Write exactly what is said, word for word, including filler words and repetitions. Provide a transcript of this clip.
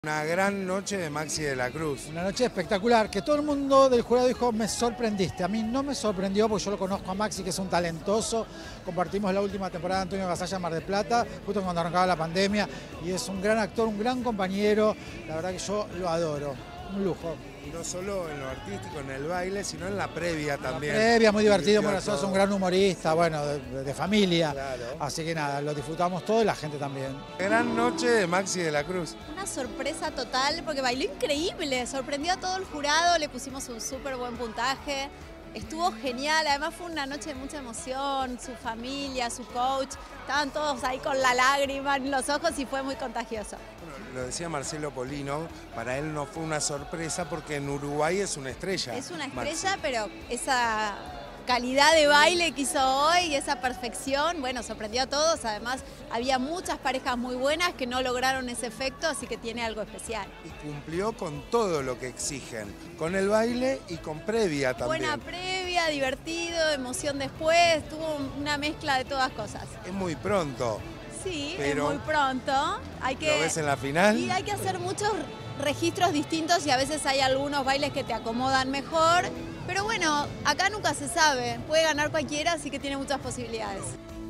Una gran noche de Maxi de la Cruz. Una noche espectacular, que todo el mundo del jurado dijo, me sorprendiste. A mí no me sorprendió porque yo lo conozco a Maxi, que es un talentoso. Compartimos la última temporada de Antonio Gasalla en Mar del Plata, justo cuando arrancaba la pandemia. Y es un gran actor, un gran compañero. La verdad que yo lo adoro. Un lujo. Y no solo en lo artístico, en el baile, sino en la previa también. La previa, muy divertido, Divirtió bueno, sos todo. un gran humorista, bueno, de, de familia. Claro. Así que nada, lo disfrutamos todo y la gente también. Gran noche de Maxi de la Cruz. Una sorpresa total porque bailó increíble, sorprendió a todo el jurado, le pusimos un súper buen puntaje, estuvo genial, además fue una noche de mucha emoción, su familia, su coach, estaban todos ahí con la lágrima en los ojos y fue muy contagioso. Bueno, lo decía Marcelo Polino, para él no fue una sorpresa porque en Uruguay es una estrella. Es una Maxi. estrella, pero esa calidad de baile que hizo hoy, esa perfección, bueno, sorprendió a todos, además había muchas parejas muy buenas que no lograron ese efecto, así que tiene algo especial. Y cumplió con todo lo que exigen, con el baile y con previa también. Buena previa, divertido, emoción después, tuvo una mezcla de todas cosas. Es muy pronto. Sí, Pero es muy pronto. Hay que, ¿Lo ves en la final? Y hay que hacer muchos registros distintos y a veces hay algunos bailes que te acomodan mejor. Pero bueno, acá nunca se sabe. Puede ganar cualquiera, así que tiene muchas posibilidades.